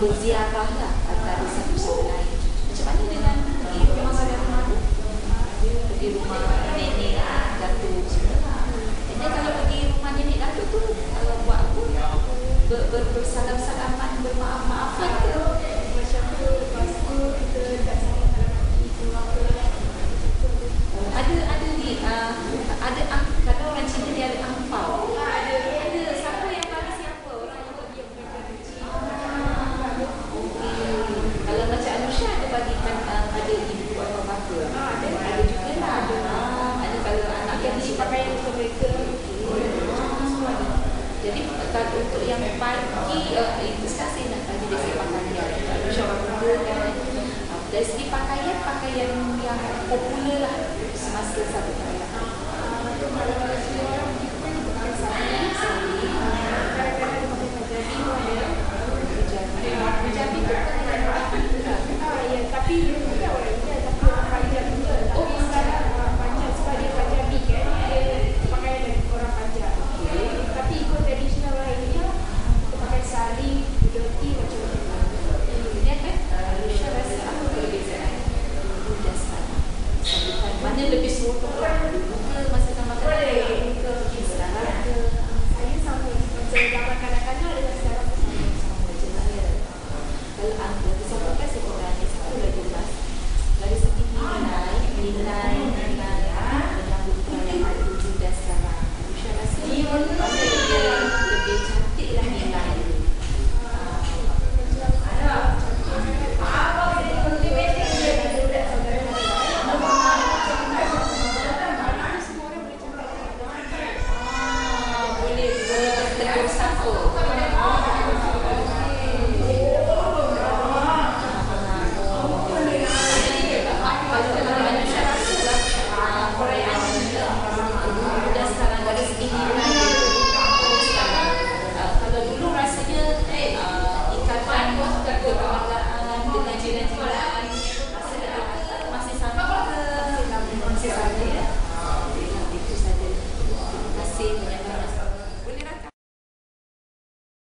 berziarah lah antara satu sama lain. Macam mana dengan pergi rumah saudara tu? Pergi rumah nenek, datuk semua. Jadi kalau pergi rumah nenek datuk tu buat apa? Bersalam-salaman, bermaaf-maafan ke? Macam tu, lepas tu kita tak sama nak pergi keluar ke Ada ni, kalau orang Cina dia ada angpau. ada Siapa yang bagi siapa? Orang yang bagi yang benar-benar kecil. Kalau macam Anusha ada bagikan ada ibu atau bapa. Ada juga lah. Ada kalau anak yang beli pakaian untuk mereka. jadi kalau untuk yang pagi itu saya nak tanya dari segi pakaian. Anusha orang muda kan. Dari segi pakaian yang popular lah semasa satu perayaan.